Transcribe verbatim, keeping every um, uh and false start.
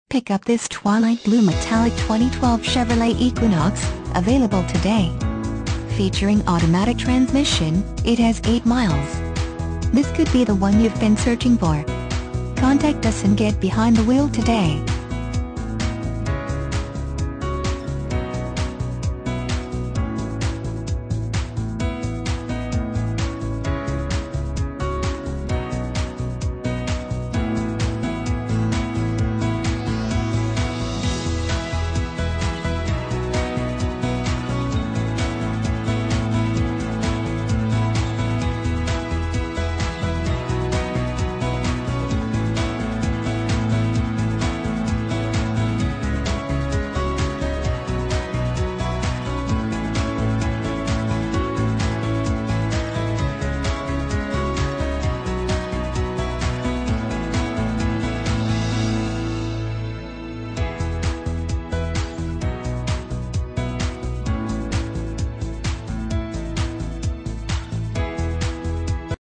Pick up this twilight blue metallic twenty twelve Chevrolet Equinox, available today. Featuring automatic transmission, it has eight miles. This could be the one you've been searching for. Contact us and get behind the wheel today.